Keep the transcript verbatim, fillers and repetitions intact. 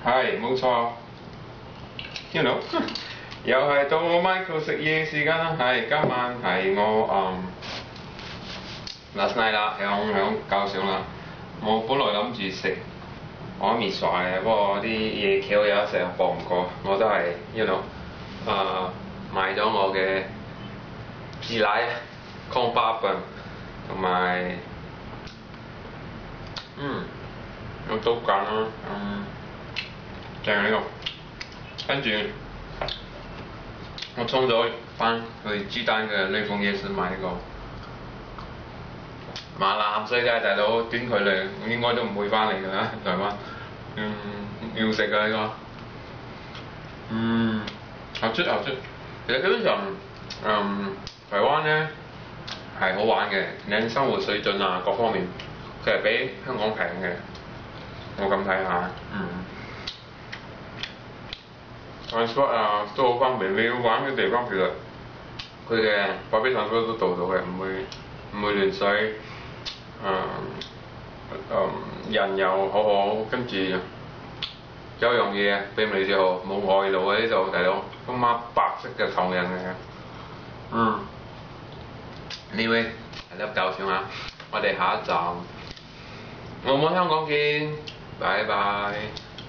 係冇錯，you know 又係到我 Michael 食嘢時間啦。係今晚係我嗯 last night 啦，響響搞上啦。我本來諗住食海面爽嘅，不過啲夜橋有一成日放唔過，我都係 you know 啊、買咗我嘅自奶康巴餅同埋嗯有刀揀啦，嗯正呢個，跟住我衝咗翻去雞蛋嘅雷豐夜市買呢個麻辣鹹水雞，大佬短距離我應該都唔會翻嚟㗎啦，台灣，嗯要食㗎呢個，嗯好出好出，其實基本上嗯台灣咧係好玩嘅，你生活水準啊各方面佢係比香港平嘅，我咁睇下，嗯。transport 啊都好方便，你要玩嘅地方其實佢嘅百貨場所都到到嘅，唔會唔會亂水，誒、嗯、誒、嗯、人又好好，跟住有樣嘢俾你就冇外勞喺呢度，大佬今晚白色嘅唐人嚟嘅，嗯，anyway 係粒搞笑啊，我哋下一站澳門香港見，拜拜。